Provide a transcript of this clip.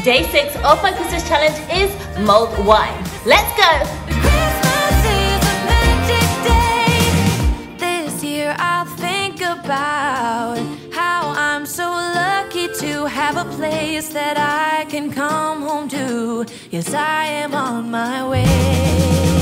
Day 6 of my Christmas challenge is mulled wine. Let's go! Christmas is a magic day. This year I'll think about how I'm so lucky to have a place that I can come home to. Yes, I am on my way.